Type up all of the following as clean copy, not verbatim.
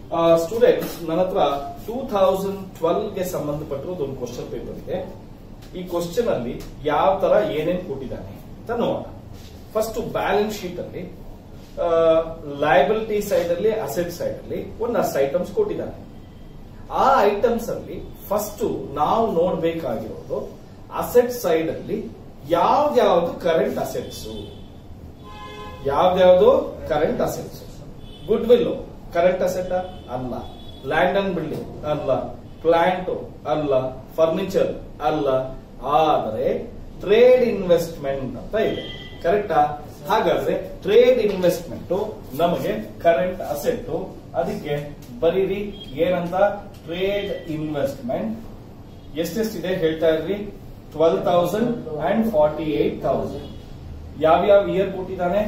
Students, ನನ್ನ ಹತ್ರ 2012 ಗೆ ಸಂಬಂಧಪಟ್ಟಿರೋದು ಒಂದು ಕ್ವಶನ್ ಪೇಪರ್ ಇದೆ. ಈ ಕ್ವಶನ್ ಅಲ್ಲಿ ಯಾವ ತರ ಏನೇನು ಕೊಟ್ಟಿದ್ದಾನೆ ಅಂತ ನೋಡೋಣ. ಫಸ್ಟ್ ಬ್ಯಾಲೆನ್ಸ್ ಶೀಟ್ ಅಲ್ಲಿ ಲಯಬಿಲಿಟಿ ಸೈಡ್ ಅಲ್ಲಿ, ಅಸೆಟ್ ಸೈಡ್ ಅಲ್ಲಿ ಒಂದಷ್ಟು ಐಟಮ್ಸ್ ಕೊಟ್ಟಿದ್ದಾನೆ. ಆ ಐಟಮ್ಸ್ ಅಲ್ಲಿ ಫಸ್ಟ್ ನಾವು ನೋಡ್ಬೇಕಾಗಿರೋದು ಅಸೆಟ್ ಸೈಡ್ ಅಲ್ಲಿ ಯಾವ್ದ್ಯಾವ್ದು ಕರೆಂಟ್ ಅಸೆಟ್ಸ್, ಯಾವ್ದ್ಯಾವ್ದು current assets. Goodwill current asset ಅಲ್ಲ, ಲ್ಯಾಂಡ್ ಅಂಡ್ ಬಿಲ್ಡಿಂಗ್ ಅಲ್ಲ, ಪ್ಲಾಂಟ್ ಅಲ್ಲ, ಫರ್ನಿಚರ್ ಅಲ್ಲ, ಆದರೆ ಟ್ರೇಡ್ ಇನ್ವೆಸ್ಟ್ಮೆಂಟ್ ಅಂತ ಇದೆ. ಕರೆಕ್ಟಾ? ಹಾಗಾದ್ರೆ ಟ್ರೇಡ್ ಇನ್ವೆಸ್ಟ್ಮೆಂಟ್ ನಮಗೆ ಕರೆಂಟ್ ಅಸೆಟ್. ಅದಕ್ಕೆ ಬರೀರಿ ಏನಂತ, ಟ್ರೇಡ್ ಇನ್ವೆಸ್ಟ್ಮೆಂಟ್ ಎಷ್ಟೆಷ್ಟಿದೆ ಹೇಳ್ತಾ ಇರ್ರಿ. 12,000 and 48,000. ಯಾವ್ಯಾವ ಇಯರ್ ಕೊಟ್ಟಿದ್ದಾನೆ?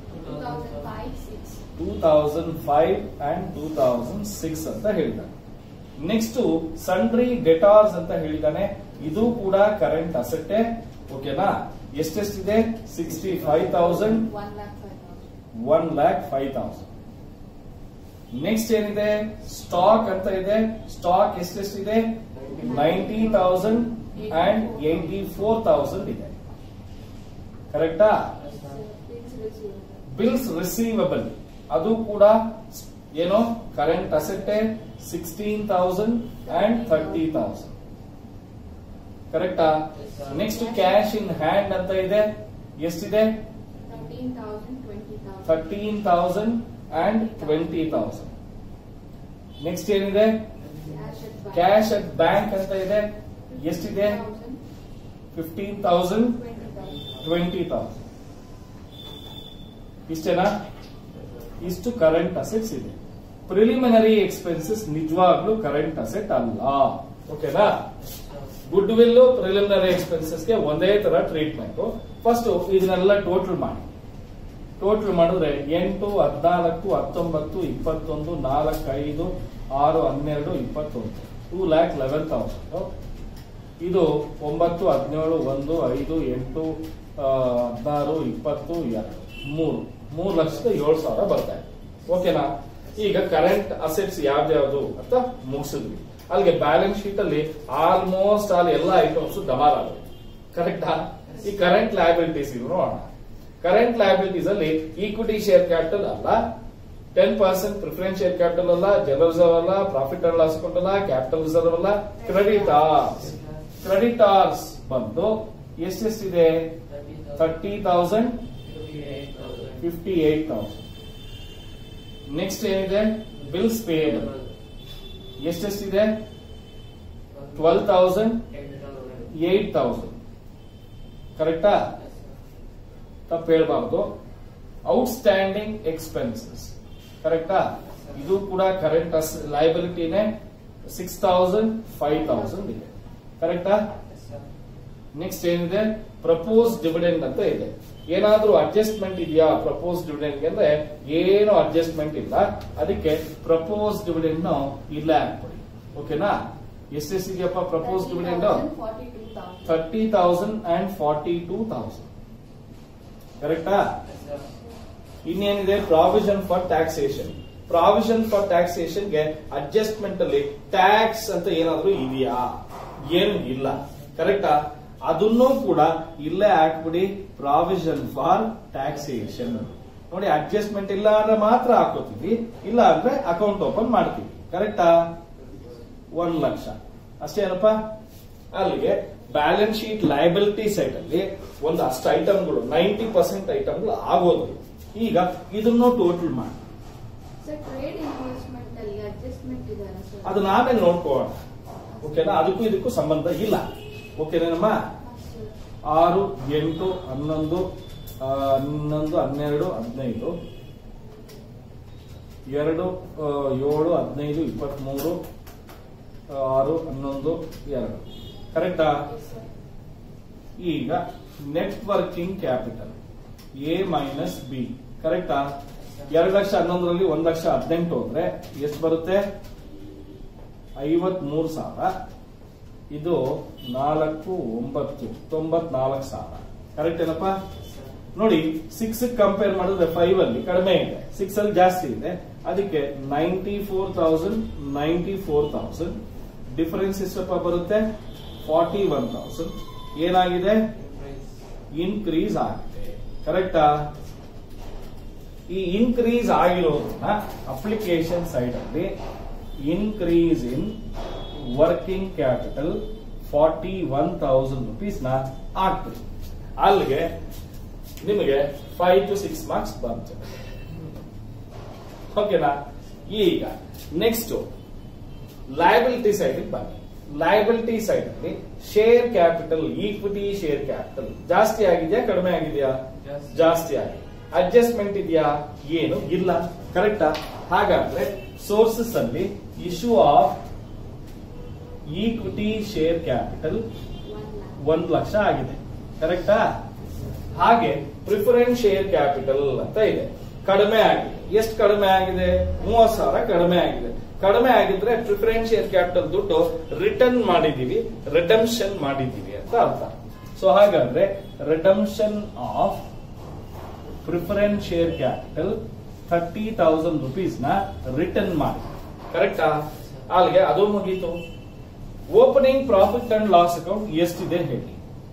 2005 and 2006 ಅಂತ ಹೇಳಿದ್ದಾನೆ. ನೆಕ್ಸ್ಟ್ ಸನ್ಡ್ರಿ ಡೆಟಾರ್ಸ್ ಅಂತ ಹೇಳಿದ್ದಾನೆ. ಇದು ಕೂಡ ಕರೆಂಟ್ ಅಸೆಟ್. ಓಕೆನಾ? ಎಷ್ಟೆಷ್ಟಿದೆ? 65,000, 1,05,000. ನೆಕ್ಸ್ಟ್ ಏನಿದೆ? ಸ್ಟಾಕ್ ಅಂತ ಇದೆ. ಸ್ಟಾಕ್ ಎಷ್ಟೆಷ್ಟಿದೆ? 90,000 and 84,000 ಇದೆ. ಕರೆಕ್ಟಾ? ಬಿಲ್ಸ್ ರಿಸೀವಬಲ್ ಅದು ಕೂಡ ಏನೋ ಕರೆಂಟ್ ಅಸೆಟ್. 16,000 and 30,000. ಕರೆಕ್ಟಾ? ನೆಕ್ಸ್ಟ್ ಕ್ಯಾಶ್ ಇನ್ ಹ್ಯಾಂಡ್ ಅಂತ ಇದೆ. ಎಷ್ಟಿದೆ? 13,000 and 20,000. ನೆಕ್ಸ್ಟ್ ಏನಿದೆ? ಕ್ಯಾಶ್ ಅಟ್ ಬ್ಯಾಂಕ್ ಅಂತ ಇದೆ. ಎಷ್ಟಿದೆ? 15,000, 20,000. ಇಷ್ಟೇನಾ? ಇಷ್ಟು ಕರೆಂಟ್ ಅಸೆಟ್ಸ್ ಇದೆ. ಪ್ರಿಲಿಮಿನರಿ ಎಕ್ಸ್ಪೆನ್ಸಸ್ ನಿಜವಾಗ್ಲೂ ಕರೆಂಟ್ ಅಸೆಟ್ ಅಲ್ಲ. ಓಕೆನಾ? ಗುಡ್ ವಿಲ್, ಪ್ರಿಲಿಮಿನರಿ ಎಕ್ಸ್ಪೆನ್ಸಸ್ ಗೆ ಒಂದೇ ತರ ಟ್ರೀಟ್ಮೆಂಟ್. ಫಸ್ಟ್ ಇದನ್ನೆಲ್ಲ ಟೋಟಲ್ ಮಾಡಿ. ಟೋಟಲ್ ಮಾಡಿದ್ರೆ 8, 14, 19, 21, 4, 5, 6, 12, 21. 2,11,000. ಇದು 9, 17, 1, 5, 8, 16, 20, 2, 3,07,000 ಬರ್ತಾ ಇದೆ. ಓಕೆನಾ? ಈಗ ಕರೆಂಟ್ ಅಸೆಟ್ಸ್ ಯಾವ್ದ್ಯಾವ್ದು ಅಂತ ಮುಗಿಸಿದ್ವಿ. ಅಲ್ಲಿಗೆ ಬ್ಯಾಲೆನ್ಸ್ ಶೀಟ್ ಅಲ್ಲಿ ಆಲ್ಮೋಸ್ಟ್ ಎಲ್ಲ ಐಟಮ್ಸ್ ಡಮಾರ್ ಆಗುತ್ತೆ. ಕರೆಕ್ಟಾ? ಈ ಕರೆಂಟ್ ಲಯಬಿಲಿಟೀಸ್ ಇದು ನೋಡೋಣ. ಕರೆಂಟ್ ಲಯಬಿಲಿಟೀಸ್ ಅಲ್ಲಿ ಈಕ್ವಿಟಿ ಶೇರ್ ಕ್ಯಾಪಿಟಲ್ ಅಲ್ಲ, 10% ಪ್ರಿಫರೆನ್ಸ್ ಶೇರ್ ಕ್ಯಾಪಿಟಲ್ ಅಲ್ಲ, ಜನರಲ್ ರಿಸರ್ವ್ ಅಲ್ಲ, ಪ್ರಾಫಿಟ್ ಅಂಡ್ ಲಾಸ್ ಅಕೌಂಟ್ ಅಲ್ಲ, ಕ್ಯಾಪಿಟಲ್ ರಿಸರ್ವ್ ಅಲ್ಲ, ಕ್ರೆಡಿಟಾರ್ಸ್. ಕ್ರೆಡಿಟಾರ್ಸ್ ಬಂದು ಎಷ್ಟೆಷ್ಟಿದೆ? 30,000, 58,000. ನೆಕ್ಸ್ಟ್ ಏನಿದೆ? ಬಿಲ್ಸ್ ಪೇಯಬಲ್ ಎಷ್ಟೆಷ್ಟಿದೆ? 12,000, 8,000. ಕರೆಕ್ಟಾ? ತಪ್ಪು ಹೇಳ್ಬಾರ್ದು. Outstanding expenses. ಕರೆಕ್ಟಾ? ಇದು ಕೂಡ ಕರೆಂಟ್ ಲಯಬಿಲಿಟಿನೇ. 6,000, 5,000 ಇದೆ. ಕರೆಕ್ಟಾ? ನೆಕ್ಸ್ಟ್ ಏನಿದೆ? ಪ್ರಪೋಸ್ ಡಿವಿಡೆಂಡ್ ಅಂತ ಇದೆ. ಏನಾದ್ರೂ ಅಡ್ಜಸ್ಟ್ಮೆಂಟ್ ಇದೆಯಾ ಪ್ರಪೋಸ್ ಡಿವಿಡೆಂಡ್ ಅಂದ್ರೆ? ಏನು ಅಡ್ಜಸ್ಟ್ಮೆಂಟ್ ಇಲ್ಲ. ಅದಕ್ಕೆ ಪ್ರಪೋಸ್ ಡಿವಿಡೆಂಡ್ ಇಲ್ಲೇ ಹಾಕ್ಬಿಡಿ. ಓಕೆನಾ? ಎಷ್ಟೆಷ್ಟಿದೆಯಪ್ಪ ಪ್ರಪೋಸ್ ಡಿವಿಡೆಂಡ್? 30,000 and 42,000. ಕರೆಕ್ಟಾ? ಇನ್ನೇನಿದೆ? Provision for taxation. Provision for taxation ಗೆ ಅಡ್ಜಸ್ಟ್ಮೆಂಟ್ ಅಲ್ಲಿ ಟ್ಯಾಕ್ಸ್ ಅಂತ ಏನಾದ್ರೂ ಇದೆಯಾ? ಏನು ಇಲ್ಲ. ಕರೆಕ್ಟಾ? ಅದನ್ನು ಕೂಡ ಇಲ್ಲೇ ಹಾಕ್ಬಿಡಿ. ಪ್ರಾವಿಷನ್ ಫಾರ್ ಟ್ಯಾಕ್ಸೇಷನ್ ನೋಡಿ. ಅಡ್ಜಸ್ಟ್ಮೆಂಟ್ ಇಲ್ಲ ಅಂದ್ರೆ ಮಾತ್ರ ಹಾಕೋತೀವಿ, ಇಲ್ಲ ಅಂದ್ರೆ ಅಕೌಂಟ್ ಓಪನ್ ಮಾಡ್ತೀವಿ. ಕರೆಕ್ಟಾ? 1,00,000 ಅಷ್ಟೇನಪ್ಪ. ಅಲ್ಲಿಗೆ ಬ್ಯಾಲೆನ್ಸ್ ಶೀಟ್ ಲಯಬಿಲಿಟಿ ಸೈಡ್ ಅಲ್ಲಿ ಒಂದಷ್ಟು ಐಟಮ್ಗಳು 90% ಐಟಮ್ಗಳು ಆಗೋದು. ಈಗ ಇದನ್ನು ಟೋಟಲ್ ಮಾಡಿ. ಅದು ನಾವೇ ನೋಡ್ಕೋಣ. ಓಕೆನಾ? ಅದಕ್ಕೂ ಇದಕ್ಕೂ ಸಂಬಂಧ ಇಲ್ಲ. ಓಕೆನೇನಮ್ಮ? 6, 8, 11, 12, 15, 2, 7, 15, 23, 6, 11, 2. ಕರೆಕ್ಟಾ? ಈಗ net working capital A minus B. ಕರೆಕ್ಟಾ? 2,11,000 1,18,000 ಹೋದ್ರೆ ಎಷ್ಟು ಬರುತ್ತೆ? 53,000. ಇದು 4, 9, 94,000. ಕರೆಕ್ಟ್ ಏನಪ್ಪ? ನೋಡಿ 6 ಕಂಪೇರ್ ಮಾಡಿದ್ರೆ 5 ಅಲ್ಲಿ ಕಡಿಮೆ ಇದೆ, 6 ಅಲ್ಲಿ ಜಾಸ್ತಿ ಇದೆ. ಅದಕ್ಕೆ 94,000 ಡಿಫರೆನ್ಸ್ ಎಷ್ಟಪ್ಪ ಬರುತ್ತೆ? 41,000 ಏನಾಗಿದೆ? ಇನ್ಕ್ರೀಸ್ ಆಗಿದೆ. ಕರೆಕ್ಟಾ? ಈ ಇನ್ಕ್ರೀಸ್ ಆಗಿರೋದನ್ನ ಅಪ್ಲಿಕೇಶನ್ ಸೈಡ್ ಅಲ್ಲಿ increase in working capital 41,000 rupees ನ ಆಗ್ತದೆ. ಅಲ್ಲಿಗೆ ನಿಮಗೆ 5 to 6 ಮಾರ್ಕ್ಸ್ ಬಂತು. ಓಕೆನಾ? ಈಗ ನೆಕ್ಸ್ಟ್ ಲಯಬಿಲಿಟಿ ಸೈಡ್ ಬನ್ನಿ. ಲಯಬಿಲಿಟಿ ಸೈಡ್ ಅಲ್ಲಿ share capital, equity share capital ಜಾಸ್ತಿ ಆಗಿದೆಯಾ ಕಡಿಮೆ ಆಗಿದೆಯಾ? ಜಾಸ್ತಿ ಆಗಿದೆ. ಅಡ್ಜಸ್ಟ್ಮೆಂಟ್ ಇದೆಯಾ? ಏನು ಇಲ್ಲ. ಕರೆಕ್ಟಾ? ಹಾಗಾದ್ರೆ ಸೋರ್ಸಸ್ ಅಲ್ಲಿ issue of equity share capital 1 lakh ಆಗಿದೆ. ಕರೆಕ್ಟಾ? ಹಾಗೆ ಪ್ರಿಫರೆನ್ಸ್ ಶೇರ್ ಕ್ಯಾಪಿಟಲ್ ಅಂತ ಇದೆ, ಕಡಿಮೆ ಆಗಿದೆ. ಎಷ್ಟು ಕಡಿಮೆ ಆಗಿದೆ? 30,000 ಕಡಿಮೆ ಆಗಿದೆ. ಕಡಿಮೆ ಆಗಿದ್ರೆ ಪ್ರಿಫರೆನ್ಸ್ ಶೇರ್ ಕ್ಯಾಪಿಟಲ್ ದುಡ್ಡು ರಿಟರ್ನ್ ಮಾಡಿದೀವಿ, ರಿಡಂಪ್ಷನ್ ಮಾಡಿದೀವಿ ಅಂತ ಅರ್ಥ. ಸೊ ಹಾಗಾದ್ರೆ redemption of preference share capital 30,000 rupees ನ ರಿಟರ್ನ್ ಮಾಡಿ. ಕರೆಕ್ಟಾ? ಅಲ್ಲಿಗೆ ಅದು ಮುಗೀತು. Opening profit and loss account ಎಷ್ಟಿದೆ ಹೇಳಿ?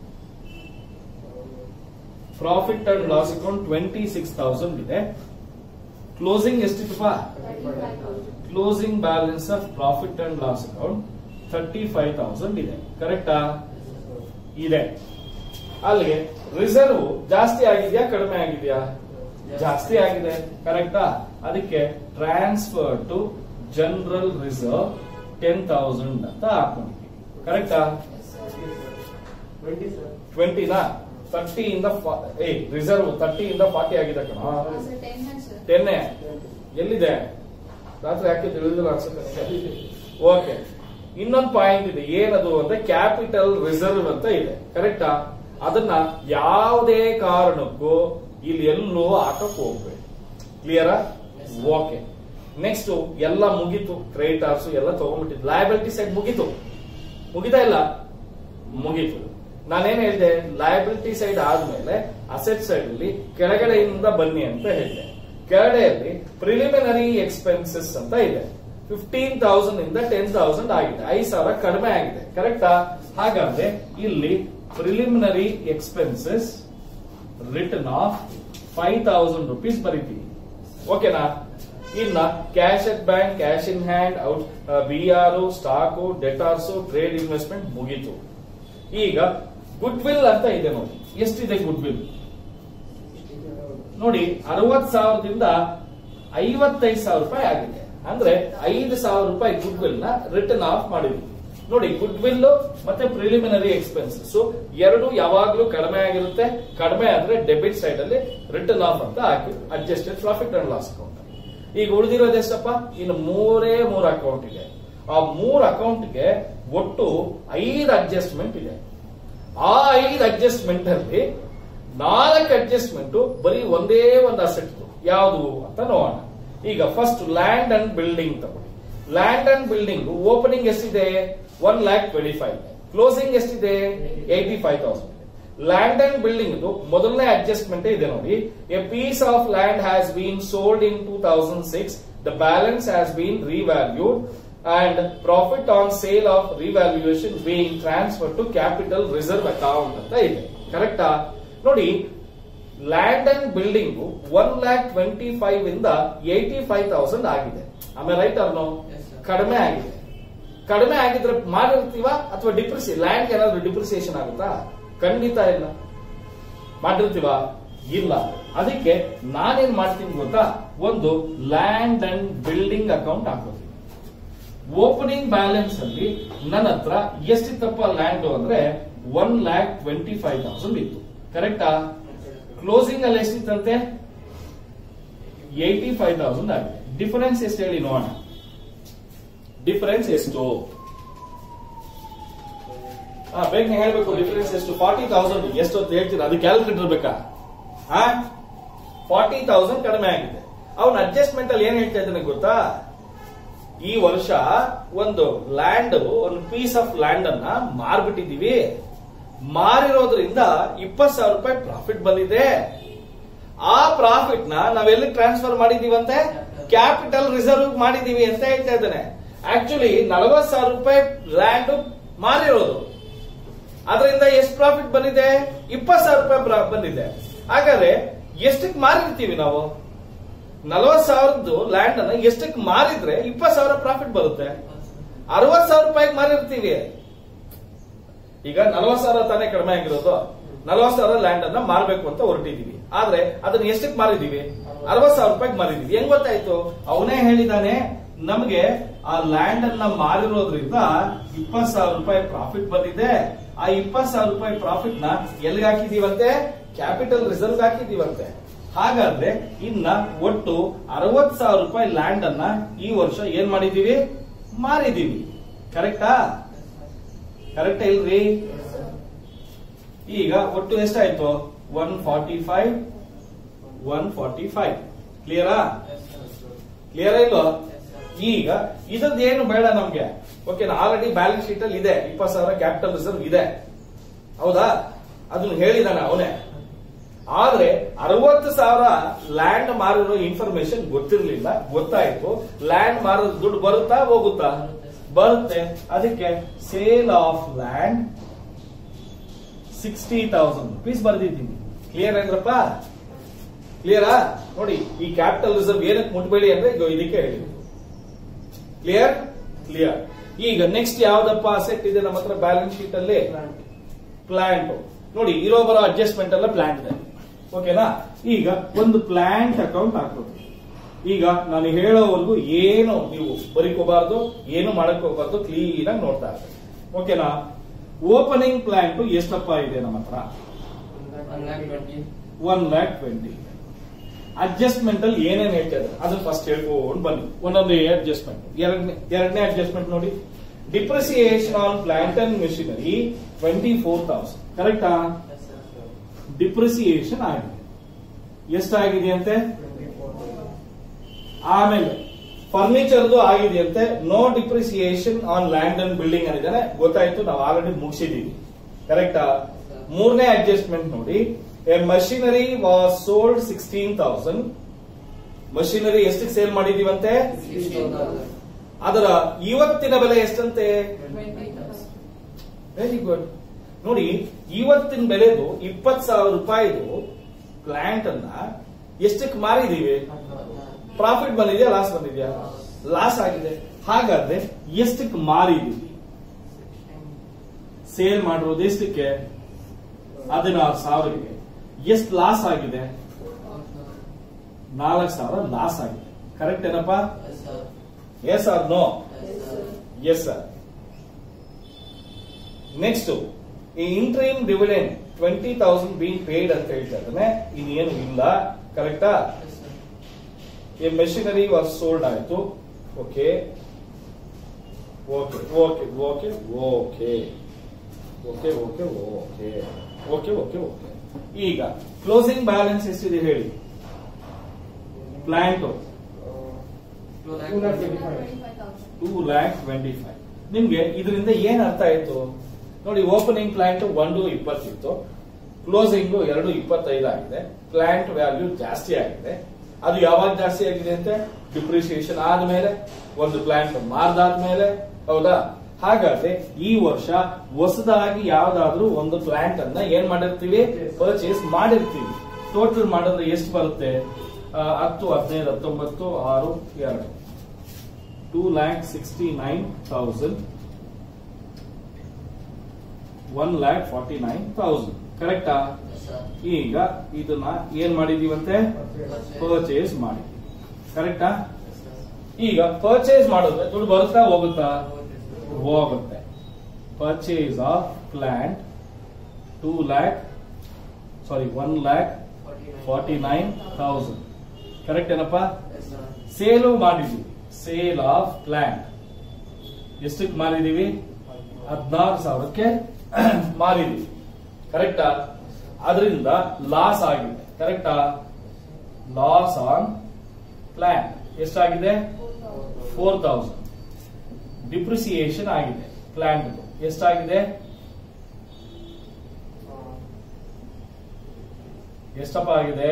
ಪ್ರಾಫಿಟ್ ಅಂಡ್ ಲಾಸ್ ಅಕೌಂಟ್ 26,000 ಇದೆ. ಕ್ಲೋಸಿಂಗ್ ಎಷ್ಟಿತ್ತಪ್ಪ? Closing balance of profit and loss account 35,000 ಇದೆ. ಕರೆಕ್ಟಾ? ಇದೆ. ಅಲ್ಲಿಗೆ ರಿಸರ್ವ್ ಜಾಸ್ತಿ ಆಗಿದೆಯಾ ಕಡಿಮೆ ಆಗಿದೆಯಾ? ಜಾಸ್ತಿ ಆಗಿದೆ. ಕರೆಕ್ಟಾ? ಅದಕ್ಕೆ ಟ್ರಾನ್ಸ್ಫರ್ ಟು ಜನರಲ್ ರಿಸರ್ವ್ 10,000 ಅಂತ ಹಾಕೊಂಡಿದ್ದೀವಿ. ಕರೆಕ್ಟಾ? 20ನಾ? 30 ಇಂದ ರಿಸರ್ವ್ 30 ಇಂದ 40 ಆಗಿದೆ ಕಣ. 10 ಎಲ್ಲಿದೆ? ರಾತ್ರಿ ಯಾಕೆ ತಿಳಿದಿಲ್ಲ ಅನ್ಸುತ್ತೆ. ಓಕೆ, ಇನ್ನೊಂದು ಪಾಯಿಂಟ್ ಇದೆ. ಏನದು ಅಂದ್ರೆ ಕ್ಯಾಪಿಟಲ್ ರಿಸರ್ವ್ ಅಂತ ಇದೆ. ಕರೆಕ್ಟಾ? ಅದನ್ನ ಯಾವುದೇ ಕಾರಣಕ್ಕೂ ಇಲ್ಲಿ ಎಲ್ಲೂ ಹಾಕಕ್ ಹೋಗ್ಬೇಡಿ. ಕ್ಲಿಯರಾ? ಓಕೆ. ನೆಕ್ಸ್ಟ್ ಎಲ್ಲ ಮುಗೀತು. ಕ್ರೆಡಿಟರ್ಸ್ ಎಲ್ಲ ತಗೊಂಡ್ಬಿಟ್ಟಿದ್ದು. ಲಯಬಿಲಿಟಿ ಸೈಡ್ ಮುಗೀತು. ಮುಗಿತಾ ಇಲ್ಲ? ಮುಗೀತು. ನಾನೇನ್ ಹೇಳಿದೆ? ಲಯಬಿಲಿಟಿ ಸೈಡ್ ಆದ್ಮೇಲೆ ಅಸೆಟ್ ಸೈಡ್ ಅಲ್ಲಿ ಕೆಳಗಡೆಯಿಂದ ಬನ್ನಿ ಅಂತ ಹೇಳಿದೆ. ಕೆಳಗಡೆಯಲ್ಲಿ ಪ್ರಿಲಿಮಿನರಿ ಎಕ್ಸ್ಪೆನ್ಸಸ್ ಅಂತ ಇದೆ. 15,000 ಇಂದ 10,000 ಆಗಿದೆ. 5,000 ಕಡಿಮೆ ಆಗಿದೆ. ಕರೆಕ್ಟಾ? ಹಾಗಾದ್ರೆ ಇಲ್ಲಿ preliminary expenses written off 5,000 rupees ಬರೀತೀವಿ. ಓಕೆನಾ? ಇನ್ನ cash at bank, cash in hand, out BR, stock, debtors, trade investment ಮುಗೀತು. ಈಗ ಗುಡ್ ವಿಲ್ ಅಂತ ಇದೆ ನೋಡಿ. ಎಷ್ಟಿದೆ ಗುಡ್ ವಿಲ್? ನೋಡಿ 60,000ದಿಂದ 55,000 ರೂಪಾಯಿ ಆಗಿದೆ. ಅಂದ್ರೆ 5,000 ರೂಪಾಯಿ ಗುಡ್ ವಿಲ್ ನ ರಿಟರ್ನ್ ಆಫ್ ಮಾಡಿದ್ವಿ. ನೋಡಿ, ಗುಡ್ ವಿಲ್ ಮತ್ತೆ ಪ್ರಿಲಿಮಿನರಿ ಎಕ್ಸ್ಪೆನ್ಸಸ್ ಎರಡು ಯಾವಾಗ್ಲೂ ಕಡಿಮೆ ಆಗಿರುತ್ತೆ. ಕಡಿಮೆ ಆದ್ರೆ ಡೆಬಿಟ್ ಸೈಡ್ ಅಲ್ಲಿ ರಿಟರ್ನ್ ಆಫ್ ಅಂತ ಹಾಕಿ adjusted profit and loss account. ಈಗ ಉಳಿದಿರೋದು ಎಷ್ಟಪ್ಪ? ಇನ್ನು 3 ಅಕೌಂಟ್ ಇದೆ. ಆ 3 ಅಕೌಂಟ್ಗೆ ಒಟ್ಟು 5 ಅಡ್ಜಸ್ಟ್ಮೆಂಟ್ ಇದೆ. ಆ 5 ಅಡ್ಜಸ್ಟ್ಮೆಂಟ್ ಅಲ್ಲಿ 4 ಅಡ್ಜಸ್ಟ್ಮೆಂಟ್ ಬರೀ ಒಂದೇ ಒಂದು ಅಸೆಟ್. ಯಾವುದು ಅಂತ ನೋಡೋಣ. ಈಗ ಫಸ್ಟ್ ಲ್ಯಾಂಡ್ ಅಂಡ್ ಬಿಲ್ಡಿಂಗ್ ತಗೊಳ್ಳಿ. ಲ್ಯಾಂಡ್ ಅಂಡ್ ಬಿಲ್ಡಿಂಗ್ ಓಪನಿಂಗ್ ಎಷ್ಟಿದೆ? 1,25,000. ಕ್ಲೋಸಿಂಗ್ ಎಷ್ಟಿದೆ? 85,000. ಲ್ಯಾಂಡ್ ಅಂಡ್ ಬಿಲ್ಡಿಂಗ್ ಮೊದಲನೇ ಅಡ್ಜಸ್ಟ್ಮೆಂಟ್ ಇದೆ ನೋಡಿ. A piece of land has been sold in 2006. The balance has been revalued and profit on sale of revaluation being transferred to capital reserve account ಅಂತ ಇದೆ. ಕರೆಕ್ಟಾ? ನೋಡಿ, land and building 1,25,000 ಇಂದ 85,000 ಆಗಿದೆ. ಆಮೇಲೆ ರೈಟ್ ಅರ್ನೋ? ಕಡಿಮೆ ಆಗಿದೆ. ಕಡಿಮೆ ಆಗಿದ್ರೆ ಮಾಡಿರ್ತೀವ ಅಥವಾ ಲ್ಯಾಂಡ್ ಏನಾದ್ರು ಡಿಪ್ರಿಸಿಯೇಷನ್ ಆಗುತ್ತಾ? ಖಂಡಿತ ಇಲ್ಲ. ಮಾಡಿರ್ತೀವ? ಇಲ್ಲ. ಅದಕ್ಕೆ ನಾನೇನ್ ಮಾಡ್ತೀನಿ ಗೊತ್ತಾ? ಒಂದು ಲ್ಯಾಂಡ್ ಅಂಡ್ ಬಿಲ್ಡಿಂಗ್ ಅಕೌಂಟ್ ಹಾಕೋತೀನಿ. ಓಪನಿಂಗ್ ಬ್ಯಾಲೆನ್ಸ್ ಅಲ್ಲಿ ನನ್ನ ಹತ್ರ ಎಷ್ಟಿತ್ತಪ್ಪ ಲ್ಯಾಂಡ್ ಅಂದ್ರೆ 1,25,000 ಇತ್ತು. ಕರೆಕ್ಟಾ? ಕ್ಲೋಸಿಂಗ್ ಅಲ್ಲಿ ಎಷ್ಟಿತ್ತಂತೆ? 85,000 ಆಗಿದೆ. ಡಿಫರೆನ್ಸ್ ಎಷ್ಟು ಹೇಳಿ ನೋಡೋಣ. ಡಿಫರೆನ್ಸ್ ಎಷ್ಟು? ಬೇಗ ಹೇಳ್ಬೇಕು. ಡಿಫರೆನ್ಸ್ ಎಷ್ಟು? 40,000. ಎಷ್ಟು ಅಂತ ಹೇಳ್ತೀರಾ? ಅದು ಕ್ಯಾಲ್ಕುಲೇಟರ್ ಬೇಕಾ? 40,000 ಕಡಿಮೆ ಆಗಿದೆ. ಅವನ ಅಡ್ಜಸ್ಟ್ಮೆಂಟ್ ಅಲ್ಲಿ ಏನ್ ಹೇಳ್ತಾ ಇದ್ದಾನೆ ಗೊತ್ತಾ? ಈ ವರ್ಷ ಒಂದು ಪೀಸ್ ಆಫ್ ಲ್ಯಾಂಡ್ ಅನ್ನ ಮಾರ್ಬಿಟ್ಟಿದೀವಿ. ಮಾರಿರೋದ್ರಿಂದ 20,000 ರೂಪಾಯಿ ಪ್ರಾಫಿಟ್ ಬಂದಿದೆ. ಆ ಪ್ರಾಫಿಟ್ ನಾವೆಲ್ಲಿ ಟ್ರಾನ್ಸ್ಫರ್ ಮಾಡಿದೀವಂತೆ ಕ್ಯಾಪಿಟಲ್ ರಿಸರ್ವ್ ಮಾಡಿದೀವಿ ಅಂತ ಹೇಳ್ತಾ ಇದ್ದಾನೆ. ಆಕ್ಚುಲಿ 40,000 ರೂಪಾಯಿ ಲ್ಯಾಂಡ್ ಮಾರಿರೋದು, ಅದರಿಂದ ಎಷ್ಟು ಪ್ರಾಫಿಟ್ ಬಂದಿದೆ? 20,000 ರೂಪಾಯಿ ಬಂದಿದೆ. ಹಾಗಾದ್ರೆ ಎಷ್ಟಕ್ಕೆ ಮಾರಿರ್ತೀವಿ ನಾವು? 40,000 ಲ್ಯಾಂಡ್ ಅನ್ನ ಎಷ್ಟಕ್ಕೆ ಮಾರಿದ್ರೆ 20,000 ಪ್ರಾಫಿಟ್ ಬರುತ್ತೆ? 60,000 ರೂಪಾಯಿಗೆ ಮಾರಿರ್ತೀವಿ. ಈಗ 40,000 ತಾನೇ ಕಡಿಮೆ ಆಗಿರೋದು, 40,000 ಲ್ಯಾಂಡ್ ಅನ್ನ ಮಾರಬೇಕು ಅಂತ ಹೊರಟಿದೀವಿ. ಆದ್ರೆ ಅದನ್ನ ಎಷ್ಟಕ್ಕೆ ಮಾರಿದೀವಿ? 60,000 ರೂಪಾಯಿಗೆ ಮಾರಿದೀವಿ. ಹೆಂಗ್ ಗೊತ್ತಾಯ್ತು? ಅವನೇ ಹೇಳಿದಾನೆ ನಮಗೆ ಆ ಲ್ಯಾಂಡ್ ಅನ್ನ ಮಾರಿರೋದ್ರಿಂದ 20,000 ರೂಪಾಯಿ ಪ್ರಾಫಿಟ್ ಬಂದಿದೆ. ಆ 20,000 ರೂಪಾಯಿ ಪ್ರಾಫಿಟ್ ನ ಎಲ್ಲಿಗೆ ಹಾಕಿದೀವಂತೆ? Capital reserve ಹಾಕಿದೀವಂತೆ. ಹಾಗಾದ್ರೆ ಇನ್ನ ಒಟ್ಟು 60,000 ರೂಪಾಯಿ ಲ್ಯಾಂಡ್ ಅನ್ನ ಈ ವರ್ಷ ಏನ್ ಮಾಡಿದೀವಿ? ಮಾರಿದೀವಿ. ಕರೆಕ್ಟಾ? ಕರೆಕ್ಟ್ ಇಲ್ರಿ? ಈಗ ಒಟ್ಟು ಎಷ್ಟಾಯ್ತು? 145 ಕ್ಲಿಯರಾ? ಕ್ಲಿಯರ್ ಇಲ್ವಾ? ಈಗ ಇದ್ರದ್ದು ಏನು ಬೇಡ ನಮ್ಗೆ. ಓಕೆ, ಆಲ್ರೆಡಿ ಬ್ಯಾಲೆನ್ಸ್ ಶೀಟ್ ಅಲ್ಲಿ ಇದೆ 20,000 ಕ್ಯಾಪಿಟಲ್ ರಿಸರ್ವ್ ಇದೆ, ಹೌದಾ? ಅದನ್ನ ಹೇಳಿದಾನೆ ಅವನೇ. ಆದ್ರೆ 60,000 ಲ್ಯಾಂಡ್ ಮಾರಿರೋ ಇನ್ಫಾರ್ಮೇಶನ್ ಗೊತ್ತಿರ್ಲಿಲ್ಲ, ಗೊತ್ತಾಯ್ತು. ಲ್ಯಾಂಡ್ ಮಾರೋದು ದುಡ್ಡು ಬರುತ್ತಾ ಹೋಗುತ್ತಾ? ಬರುತ್ತೆ. ಅದಕ್ಕೆ ಸೇಲ್ ಆಫ್ ಲ್ಯಾಂಡ್ 60,000 rupees ಬರ್ದಿದ್ದೀನಿ. ಕ್ಲಿಯರ್ ಅಂದ್ರಪ್ಪ? ಕ್ಲಿಯರಾ? ನೋಡಿ, ಈ ಕ್ಯಾಪಿಟಲ್ ರಿಸರ್ವ್ ಏನಕ್ಕೆ ಮುಟ್ಬೇಡಿ ಅಂದ್ರೆ ಇದಕ್ಕೆ ಹೇಳಿದ್ರು. ಕ್ಲಿಯರ್? ಕ್ಲಿಯರ್. ಈಗ ನೆಕ್ಸ್ಟ್ ಯಾವ್ದಪ್ಪ ಅಸೆಟ್ ಇದೆ ನಮ್ಮ ಹತ್ರ ಬ್ಯಾಲೆನ್ಸ್ ಶೀಟ್ ಅಲ್ಲಿ? ಪ್ಲಾಂಟ್. ನೋಡಿ, ಇರೋ ಬರೋ ಅಡ್ಜಸ್ಟ್ಮೆಂಟ್ ಎಲ್ಲ ಪ್ಲಾಂಟ್ ಇದೆ. ಓಕೆನಾ? ಈಗ ಒಂದು ಪ್ಲಾಂಟ್ ಅಕೌಂಟ್ ಹಾಕೋದು. ಈಗ ನಾನು ಹೇಳೋವರೆಗೂ ಏನು ನೀವು ಬರೀಕೋಬಾರ್ದು, ಏನು ಮಾಡಕ್ ಹೋಗ್ಬಾರ್ದು, ಕ್ಲೀನ್ ಆಗಿ ನೋಡ್ತಾ ಇರ್ಬೇಕು. ಓಕೆನಾ? ಓಪನಿಂಗ್ ಪ್ಲಾಂಟ್ ಎಷ್ಟಪ್ಪ ಇದೆ ನಮ್ಮ ಹತ್ರ? 1,20,000. ಅಡ್ಜಸ್ಟ್ಮೆಂಟ್ ಅಲ್ಲಿ ಏನೇನು ಹೇಳ್ತಾರೆ ಅದನ್ನ ಫಸ್ಟ್ ಹೇಳ್ಕೊಂಡು ಬನ್ನಿ. ಒಂದೊಂದು ಅಡ್ಜಸ್ಟ್ಮೆಂಟ್. ಎರಡನೇ ಅಡ್ಜಸ್ಟ್ಮೆಂಟ್ ನೋಡಿ, depreciation on plant and machinery 24,000. ಕರೆಕ್ಟಾ? ಡಿಪ್ರಿಸಿಯೇಷನ್ ಆಗಿದೆ. ಎಷ್ಟಾಗಿದೆ ಅಂತೆ? ಆಮೇಲೆ ಫರ್ನಿಚರ್ದು ಆಗಿದೆಯಂತೆ. No depreciation on land and building ಅಂದಿದ್ದಾನೆ. ಗೊತ್ತಾಯ್ತು, ನಾವು ಆಲ್ರೆಡಿ ಮುಗಿಸಿದೀವಿ. ಕರೆಕ್ಟಾ? ಮೂರನೇ ಅಡ್ಜಸ್ಟ್ಮೆಂಟ್ ನೋಡಿ, a machinery was sold 16,000. Machinery ಎಷ್ಟಕ್ಕೆ ಸೇಲ್ ಮಾಡಿದೀವಂತೆ? 16,000. ಅದರ ಇವತ್ತಿನ ಬೆಲೆ ಎಷ್ಟಂತೆ? 20,000. Very good. ನೋಡಿ, ಇವತ್ತಿನ ಬೆಲೆದು 20,000 ರೂಪಾಯಿದು ಪ್ಲಾಂಟ್ ಅನ್ನ ಎಷ್ಟಕ್ಕೆ ಮಾರಿದೀವಿ? ಪ್ರಾಫಿಟ್ ಬಂದಿದೆಯಾ ಲಾಸ್ ಬಂದಿದೆಯಾ? ಲಾಸ್ ಆಗಿದೆ. ಹಾಗಾದ್ರೆ ಎಷ್ಟಕ್ಕೆ ಮಾರಿದೀವಿ? ಸೇಲ್ ಮಾಡಿರೋದು ಎಷ್ಟಕ್ಕೆ? 16,000ಗೆ. ಎಷ್ಟು ಲಾಸ್ ಆಗಿದೆ? 4,000 ಲಾಸ್ ಆಗಿದೆ. ಕರೆಕ್ಟ್ ಏನಪ್ಪಾ? Yes or no? Yes sir. Next, ಈ ಇಂಟ್ರೀಮ್ ಡಿವಿಡೆಂಡ್ 20,000 ಬೀಂಗ್ ಪೇಡ್ ಅಂತ ಹೇಳ್ತಾ ಇದ್ದಾನೆ. ಇನ್ನೇನು ಇಲ್ಲ. ಕರೆಕ್ಟಾ? ಎ ಮೆಷಿನರಿ ವಾಸ್ ಸೋಲ್ಡ್ ಆಯ್ತು. Okay okay okay okay okay okay okay okay okay okay okay. ಈಗ ಕ್ಲೋಸಿಂಗ್ ಬ್ಯಾಲೆನ್ಸ್ ಎಷ್ಟಿದೆ ಹೇಳಿ? ಪ್ಲಾಂಟ್ 2,25,000. ನಿಮ್ಗೆ ಇದರಿಂದ ಏನ್ ಅರ್ಥ ಆಯ್ತು? ನೋಡಿ, ಓಪನಿಂಗ್ ಪ್ಲಾಂಟ್ 1,20 ಇತ್ತು, ಕ್ಲೋಸಿಂಗ್ 2,25 ಆಗಿದೆ. ಪ್ಲಾಂಟ್ ವ್ಯಾಲ್ಯೂ ಜಾಸ್ತಿ ಆಗಿದೆ. ಅದು ಯಾವಾಗ ಜಾಸ್ತಿ ಆಗಿದೆ ಅಂತೆ? ಡಿಪ್ರಿಸಿಯೇಷನ್ ಆದ್ಮೇಲೆ, ಒಂದು ಪ್ಲಾಂಟ್ ಮಾರ್ದಾದ್ಮೇಲೆ, ಹೌದಾ? ಹಾಗಾದ್ರೆ ಈ ವರ್ಷ ಹೊಸದಾಗಿ ಯಾವ್ದಾದ್ರೂ ಒಂದು ಪ್ಲಾಂಟ್ ಅನ್ನ ಏನ್ ಮಾಡಿರ್ತೀವಿ? ಪರ್ಚೇಸ್ ಮಾಡಿರ್ತೀವಿ. ಟೋಟಲ್ ಮಾಡಿದ್ರೆ ಎಷ್ಟು ಬರುತ್ತೆ? 10, 15, 19, 6, 2 2,69,000, 1,49,000. ಕರೆಕ್ಟಾ? ಈಗ ಇದನ್ನ ಏನ್ ಮಾಡಿದೀವಂತೆ? ಪರ್ಚೇಸ್ ಮಾಡಿದ್ವಿ. ಕರೆಕ್ಟಾ? ಈಗ ಪರ್ಚೇಸ್ ಮಾಡಿದ್ರೆ ದುಡ್ಡು ಬರುತ್ತಾ ಹೋಗುತ್ತಾ? ಹೋಗುತ್ತೆ. Purchase of plant 1,49,000. ಕರೆಕ್ಟ್ ಏನಪ್ಪಾ? ಸೇಲು ಮಾಡಿದ್ವಿ. ಸೇಲ್ ಆಫ್ ಪ್ಲಾಂಟ್ ಎಷ್ಟಕ್ಕೆ ಮಾರಿದೀವಿ? 16,000ಕ್ಕೆ ಮಾರಿದೀವಿ. ಕರೆಕ್ಟಾ? ಅದರಿಂದ ಲಾಸ್ ಆಗಿದೆ. ಕರೆಕ್ಟಾ? ಲಾಸ್ ಆನ್ ಪ್ಲಾಂಟ್ ಎಷ್ಟಾಗಿದೆ? 4,000. ಡಿಪ್ರಿಸಿಯೇಷನ್ ಆಗಿದೆ ಪ್ಲಾಂಟ್ ಎಷ್ಟಾಗಿದೆ? ಎಷ್ಟಪ್ಪ ಆಗಿದೆ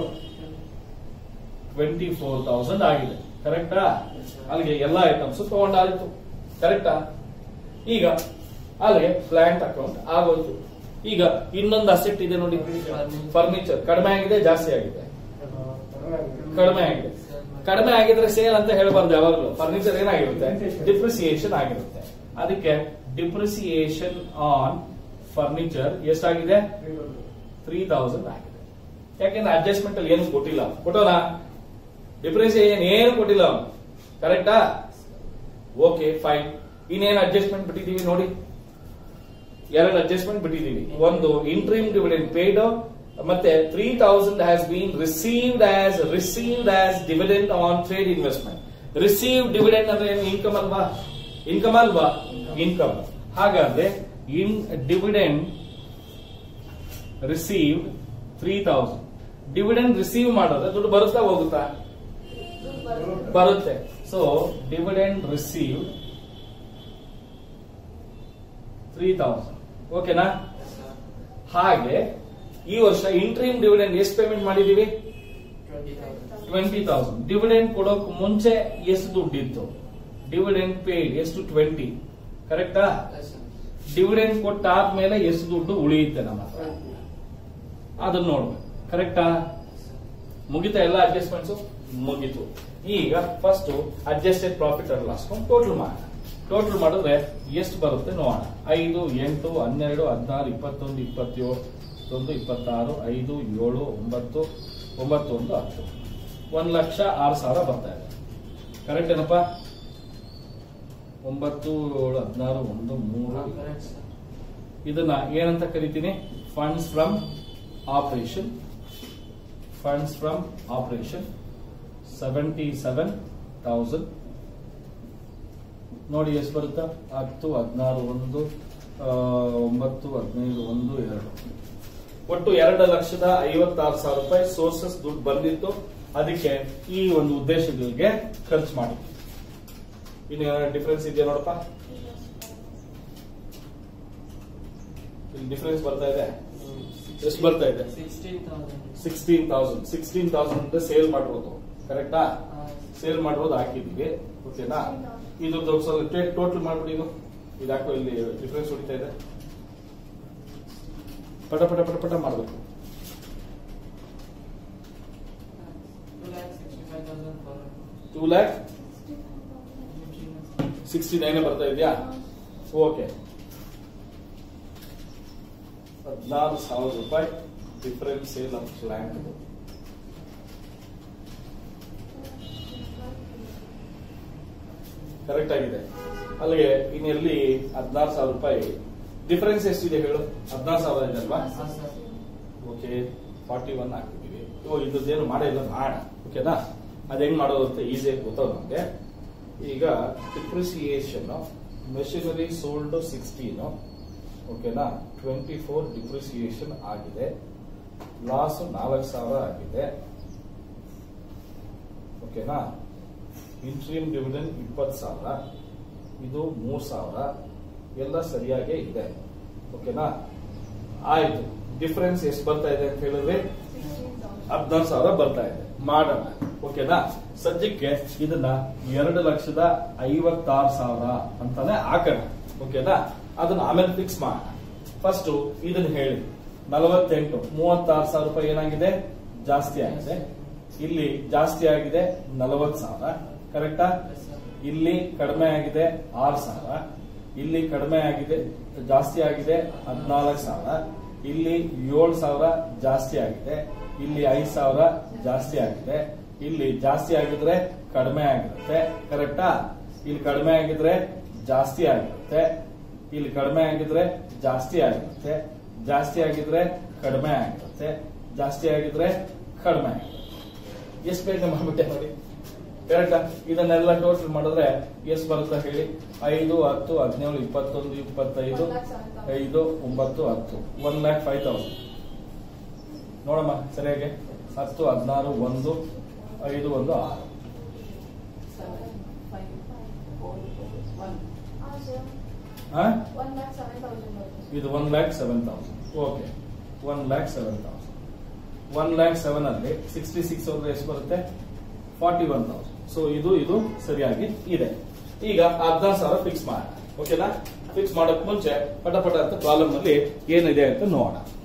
24,000 ಆಗಿದೆ. ಕರೆಕ್ಟಾ? ಅಲ್ಲಿಗೆ ಎಲ್ಲ ಐಟಮ್ಸ್ ತಗೊಂಡಾಯ್ತು. ಕರೆಕ್ಟಾ? ಈಗ ಅಲ್ಲಿಗೆ ಪ್ಲಾಂಟ್ ಅಕೌಂಟ್ ಆಗೋಯ್ತು. ಈಗ ಇನ್ನೊಂದು ಅಸೆಟ್ ಇದೆ ನೋಡಿ, ಫರ್ನಿಚರ್. ಕಡಿಮೆ ಆಗಿದೆ ಜಾಸ್ತಿ ಆಗಿದೆ? ಕಡಿಮೆ ಆಗಿದೆ. ಕಡಿಮೆ ಆಗಿದ್ರೆ ಸೇಲ್ ಅಂತ ಹೇಳಬಾರ್ದು ಯಾವಾಗಲೂ. ಫರ್ನಿಚರ್ ಏನಾಗಿರುತ್ತೆ? ಡಿಪ್ರಿಸಿಯೇಷನ್ ಆಗಿರುತ್ತೆ. ಅದಕ್ಕೆ ಡಿಪ್ರಿಸಿಯೇಷನ್ ಆನ್ ಫರ್ನಿಚರ್ ಎಷ್ಟಾಗಿದೆ? 3,000 ಆಗಿದೆ. ಯಾಕೆಂದ್ರೆ ಅಡ್ಜಸ್ಟ್ಮೆಂಟ್ ಅಲ್ಲಿ ಏನು ಕೊಟ್ಟಿಲ್ಲ. ಕೊಟ್ಟೋನಾ? ಡಿಪ್ರಿಸಿಯೇಷನ್ ಏನು ಕೊಟ್ಟಿಲ್ಲ ಅವನು. ಕರೆಕ್ಟಾ? Okay fine. ಇನ್ನೇನು ಅಡ್ಜಸ್ಟ್ಮೆಂಟ್ ಬಿಟ್ಟಿದೀವಿ ನೋಡಿ, 2 ಅಡ್ಜಸ್ಟ್ಮೆಂಟ್ ಬಿಟ್ಟಿದೀವಿ. ಒಂದು ಇಂಟ್ರೀಮ್ ಡಿವಿಡೆಂಡ್ ಪೇಡ್, ಮತ್ತೆ 3,000 has been received as dividend on trade investment. Receive dividend ಅಂದ್ರೆ ಏನು? ಇನ್ಕಮ್ ಅಲ್ವಾ? ಇನ್ಕಮ್ ಅಲ್ವಾ? ಇನ್ಕಮ್. ಹಾಗಾದ್ರೆ in dividend received 3,000. Dividend receive ಮಾಡಿದ್ರೆ ದುಡ್ಡು ಬರುತ್ತಾ ಹೋಗುತ್ತಾ? ಬರುತ್ತೆ. So dividend receive 3,000. ಓಕೆನಾ? ಹಾಗೆ ಈ ವರ್ಷ ಇಂಟ್ರೀಮ್ ಡಿವಿಡೆಂಡ್ ಎಷ್ಟು ಪೇಮೆಂಟ್ ಮಾಡಿದೀವಿ? 20,000. ಡಿವಿಡೆಂಡ್ ಕೊಡೋಕ್ ಮುಂಚೆ ಎಷ್ಟು ದುಡ್ಡಿತ್ತು? ಡಿವಿಡೆಂಡ್ ಪೇಡ್ ಎಷ್ಟು? 20. ಕರೆಕ್ಟಾ? ಡಿವಿಡೆಂಡ್ ಕೊಟ್ಟಾದ್ಮೇಲೆ ಎಷ್ಟು ದುಡ್ಡು ಉಳಿಯುತ್ತೆ ನಮ್ಮ ಹತ್ರ ಅದನ್ನ ನೋಡ್ಬೇಕು. ಕರೆಕ್ಟಾ? ಮುಗಿತಾ ಎಲ್ಲ ಅಡ್ಜಸ್ಟ್ಮೆಂಟ್ಸ್? ಮುಗಿತು. ಈಗ first adjusted profit and loss total ಮಾಡೋಣ. ಟೋಟಲ್ ಮಾಡಿದ್ರೆ ಎಷ್ಟು ಬರುತ್ತೆ ನೋಡೋಣ. 5, 8, 12, 16, 21, 27, 26, 5, 7, 9, 9, 1, 10. 1,06,000 ಬರ್ತಾ ಇದೆ. ಕರೆಕ್ಟ್ ಏನಪ್ಪ? 9, 7, 16, 1, 3. ಇದನ್ನ ಏನಂತ ಕರಿತೀನಿ? Funds from operation. Funds from operation 77,000. ನೋಡಿ ಎಷ್ಟು ಬರುತ್ತಾ? 10, 16, 1, 9, 15, 1, 2. ಒಟ್ಟು 2,56,000 ರೂಪಾಯಿ ಸೋರ್ಸಸ್ ದುಡ್ಡು ಬಂದಿತ್ತು. ಅದಕ್ಕೆ ಈ ಒಂದು ಉದ್ದೇಶಗಳಿಗೆ ಖರ್ಚು ಮಾಡಿ. ಇನ್ನು ಡಿಫರೆನ್ಸ್ ಇದೆಯಾ ನೋಡಪ್ಪ? ಇಲ್ಲಿ ಡಿಫರೆನ್ಸ್ ಬರ್ತಾ ಇದೆ. ಎಷ್ಟು ಬರ್ತಾ ಇದೆ? 16,000. 16,000 ಅಂದ್ರೆ ಸೇಲ್ ಮಾಡಿರೋದು. ಕರೆಕ್ಟಾ? ಸೇಲ್ ಮಾಡಿರೋದು ಹಾಕಿದೀವಿ. ಓಕೆನಾ? ಇದು ಟೋಟಲ್ ಮಾಡ್ಬಿಡಿ. ಇದು ಹಾಕೋ, ಇಲ್ಲಿ ಡಿಫರೆನ್ಸ್ ಹೊಡಿತಾ ಇದೆ. ಪಟ ಪಟ ಪಟ ಪಟ ಮಾಡಬೇಕು. 2,69,000 ಬರ್ತಾ ಇದೆಯಾ? ಓಕೆ. 14,000 ರೂಪಾಯಿ difference sale of land. Correct ಆಗಿದೆ. ಅಲ್ಲಿಗೆ ಇನ್ನೆಲ್ಲಿ 16,000 ರೂಪಾಯಿ ಡಿಫರೆನ್ಸ್ ಎಷ್ಟಿದೆ ಹೇಳು? 16,000 ಇದೆ ಅಲ್ವಾ? ಓಕೆ, 41 ಹಾಕಿದೀವಿ. ಇದೇನು ಮಾಡಿಲ್ಲ, ಮಾಡ. ಓಕೆನಾ? ಅದ್ ಹೆಂಗ್ ಮಾಡೋದು ಅಂತ ಈಸಿಯಾಗಿ ಗೊತ್ತಾಗ ನಮ್ಗೆ. ಈಗ ಡಿಪ್ರಿಸಿಯೇಷನ್ ಮೆಷಿನರಿ ಸೋಲ್ಡ್ 16. ಓಕೆನಾ? 24 ಡಿಪ್ರಿಸಿಯೇಷನ್ ಆಗಿದೆ. ಲಾಸ್ 4,000 ಆಗಿದೆ. ಓಕೆನಾ? Interim dividend 20,000. ಇದು 3,000. ಎಲ್ಲ ಸರಿಯಾಗೇ ಇದೆ. ಓಕೆನಾ? ಆಯ್ತು. ಡಿಫರೆನ್ಸ್ ಎಷ್ಟು ಬರ್ತಾ ಇದೆ ಅಂತ ಹೇಳಿದ್ರೆ 16,000 ಬರ್ತಾ ಇದೆ. ಮಾಡೋಣ. ಓಕೆನಾ? ಸದ್ಯಕ್ಕೆ ಇದನ್ನ 2,56,000 ಅಂತಾನೆ ಹಾಕೋಣ. ಓಕೆನಾ? ಅದನ್ನ ಆಮೇಲೆ ಫಿಕ್ಸ್ ಮಾಡೋಣ. ಫಸ್ಟ್ ಇದನ್ನ ಹೇಳಿ. 48, 36,000 ರೂಪಾಯಿ ಏನಾಗಿದೆ? ಜಾಸ್ತಿ ಆಗಿದೆ. ಇಲ್ಲಿ ಜಾಸ್ತಿ ಆಗಿದೆ 40,000. ಕರೆಕ್ಟಾ? ಇಲ್ಲಿ ಕಡಿಮೆ ಆಗಿದೆ 6,000. ಇಲ್ಲಿ ಕಡಿಮೆ ಆಗಿದೆ, ಜಾಸ್ತಿ ಆಗಿದೆ 14,000. ಇಲ್ಲಿ 7,000 ಜಾಸ್ತಿ ಆಗಿದೆ. ಇಲ್ಲಿ 5,000 ಜಾಸ್ತಿ ಆಗಿದೆ. ಇಲ್ಲಿ ಜಾಸ್ತಿ ಆಗಿದ್ರೆ ಕಡಿಮೆ ಆಗಿರುತ್ತೆ. ಕರೆಕ್ಟಾ? ಇಲ್ಲಿ ಕಡಿಮೆ ಆಗಿದ್ರೆ ಜಾಸ್ತಿ ಆಗಿರುತ್ತೆ. ಇಲ್ಲಿ ಕಡಿಮೆ ಆಗಿದ್ರೆ ಜಾಸ್ತಿ ಆಗಿರುತ್ತೆ. ಜಾಸ್ತಿ ಆಗಿದ್ರೆ ಕಡಿಮೆ ಆಗಿರುತ್ತೆ. ಜಾಸ್ತಿ ಆಗಿದ್ರೆ ಕಡಿಮೆ ಆಗಿರುತ್ತೆ. ಎಷ್ಟು ಬೇಗ ಮಾಡ್ಬಿಟ್ಟೆ ನೋಡಿ. ಕರೆಕ್ಟಾ? ಇದನ್ನೆಲ್ಲ ಟೋಟಲ್ ಮಾಡಿದ್ರೆ ಎಷ್ಟು ಬರುತ್ತೆ ಹೇಳಿ? 5, 10, 17, 21, 25, 5, 9, 10. 1,05,000. ನೋಡಮ್ಮ ಸರಿಯಾಗಿ. 10, 16, 1, 5, 1, 6. ಇದು 1,07,000. ಓಕೆ, 1,07,000. 1,07,000 ಅಲ್ಲಿ 66 ಹೋದ್ರೆ ಎಷ್ಟು ಬರುತ್ತೆ? 41,000. ಸೊ ಇದು ಸರಿಯಾಗಿ ಇದೆ. ಈಗ 14,000 ಫಿಕ್ಸ್ ಮಾಡೋಣ. ಓಕೆನಾ? ಫಿಕ್ಸ್ ಮಾಡೋಕ್ ಮುಂಚೆ ಪಟ ಅಂತ ಕಾಲಮ್ ಅಲ್ಲಿ ಏನಿದೆ ಅಂತ ನೋಡೋಣ.